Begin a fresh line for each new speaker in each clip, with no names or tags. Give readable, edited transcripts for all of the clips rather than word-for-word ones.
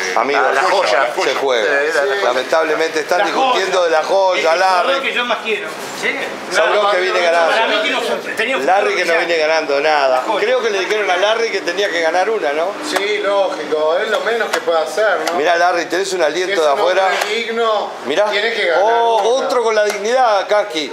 Amigo,
la joya
se juega. Lamentablemente están discutiendo de la joya, Larry.
Es que yo más quiero. ¿Sí?
Sabrón que viene
Para mí que
ganando. Larry que no viene ganando nada. Creo que le dijeron a Larry que tenía que ganar una, ¿no?
Sí, lógico, es lo menos que puede hacer, ¿no?
Mirá, Larry, tenés un aliento de afuera.
Digno,
mirá.
Tiene que ganar
otro con la dignidad, Kanki.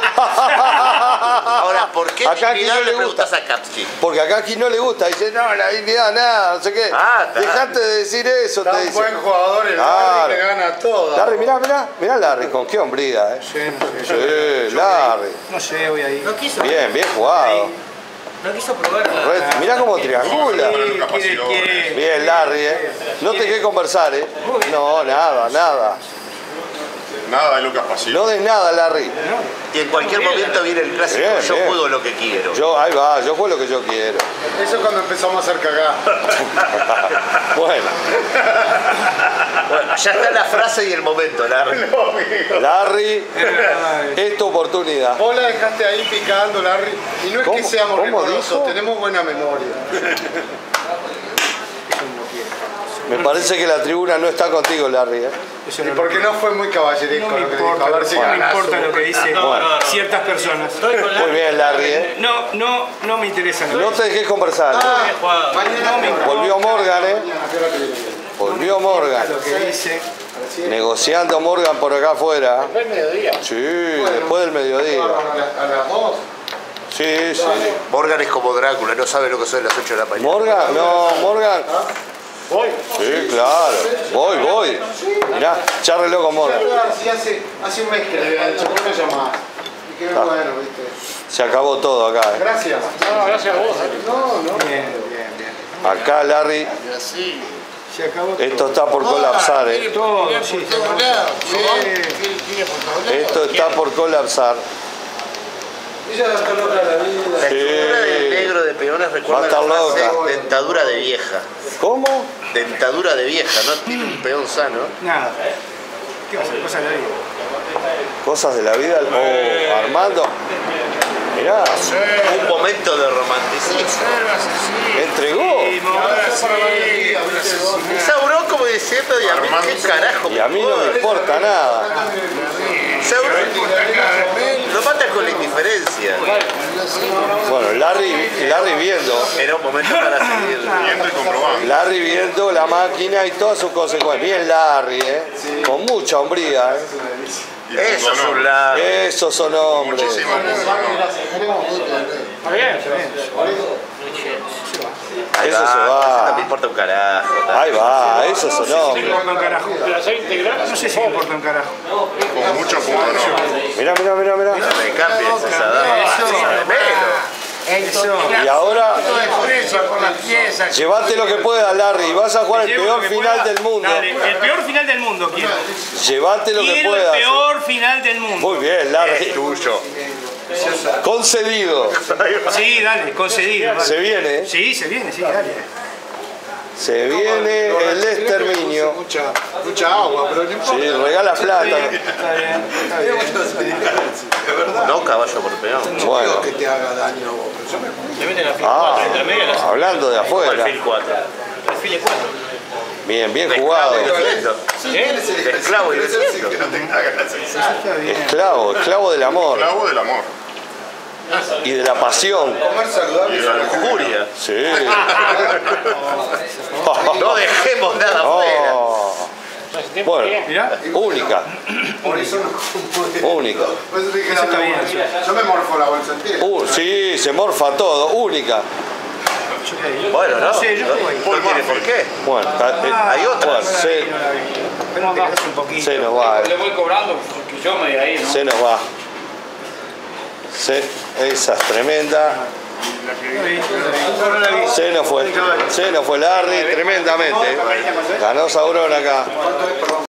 Ahora, ¿por qué dignidad le preguntas a Kapski?
Porque a Kanki no le gusta. Dice, no, la dignidad, nada, no sé qué. Dejate de decir eso,
está
te
un
dice.
buen jugador el Larry que gana todo.
Larry, mirá Larry, con qué hombría, Sí, Larry.
No sé, voy ahí.
No quiso.
Bien jugado.
No quiso probarla.
Mirá cómo triangula.
Quiere.
Bien, Larry, No te qué conversar, No, nada.
Nada de Lucas Pasillo.
No des nada, Larry.
Y en cualquier momento viene el clásico, yo juego lo que quiero.
Ahí va, yo juego lo que yo quiero.
Eso es cuando empezamos a hacer cagada.
Bueno,
ya está la frase y el momento, Larry.
Larry, es tu oportunidad.
Vos la dejaste ahí picando, Larry. Y no es que seamos rigorosos, tenemos buena memoria.
Me parece que la tribuna no está contigo, Larry.
Y porque no fue muy caballeresco lo que dijo. A ver si
no me
ganás.
importa lo que dicen ciertas personas.
Muy bien, Larry.
No me interesa.
No te dejes conversar. Volvió Morgan, Volvió Morgan.
Lo que dice.
Negociando Morgan por acá afuera.
¿Después del mediodía?
Sí, después del mediodía.
¿A las 2?
Sí.
Morgan es como Drácula, no sabe lo que son las 8 de la mañana.
¿Morgan? No, Morgan.
¿Voy?
Sí, claro. Voy. Mirá, charrelo con Morgan.
Sí, hace un mes que le había dicho, ¿por qué me llamás? Y que no bueno, ¿viste?
Se acabó todo acá.
Gracias. No, gracias a vos. No.
Bien.
Acá, Larry.
Se acabó.
Esto está por colapsar,
Todo, sí.
Esto está por colapsar.
Ella está loca de la vida.
La estructura del negro de peones recuerda
Va a estar
la frase
loca.
dentadura de vieja.
¿Cómo?
Dentadura de vieja, no tiene un peón sano.
Nada. ¿Qué va a ser? Cosa de la vida.
Cosas de la vida. Armando. Mirá.
Un momento de romanticismo.
Entregó.
Saurón como diciendo, y a mí qué carajo.
Y a mí no me importa nada.
Saurón lo mata con la indiferencia.
Bueno, Larry viendo.
Era un momento para seguir
Viendo y comprobando.
Larry viendo la máquina y todas sus consecuencias. Bien Larry, con mucha hombría.
Eso es un lado.
Esos son hombres.
Muchísimas
Ahí
Eso
va,
se va.
No me importa un carajo.
Ahí va, esos son
Me
hombres.
importa un carajo. No sé si me importa un carajo.
Con mucho puro, ¿no?
Mirá.
No me cambies esa dama.
Y ahora, llévate lo que puedas, Larry. Vas a jugar el peor final del mundo.
Dale, el peor final del mundo quiero.
Llévate lo que
Quiero el
puedas.
peor final del mundo.
Muy bien, Larry.
Tuyo.
Concedido.
Sí, dale, concedido. Dale.
Se viene,
Sí, se viene, sí, dale.
Se viene el exterminio.
Mucha agua, pero no importa.
Sí, regala plata.
Está bien.
No caballo por peón.
Bueno.
Que te haga daño a vos. Pero yo me
Se meten a fil 4, entre medio las.
Hablando de afuera.
Alfil 4.
Alfil 4.
Bien jugado.
Esclavo y desierto.
Que no tenga gracia.
Esclavo del amor
Clavo del amor.
y de la pasión.
comer saludable.
Y la lujuria.
Sí.
No dejemos nada afuera.
Bueno, única.
Por eso no.
Única.
Por eso te dije,
Eso está bien.
yo me morfo la bolsa entera.
Sí, se morfa todo. Única.
Bueno, no.
No sé, yo juego ahí.
No tiene por qué.
Bueno,
Hay otras.
bueno,
Pero te quedas un poquito.
se nos va.
Le voy cobrando porque yo me di ahí, ¿no?
Se nos va. Esa es tremenda. Se nos fue Larry tremendamente. Ganó Saurón acá.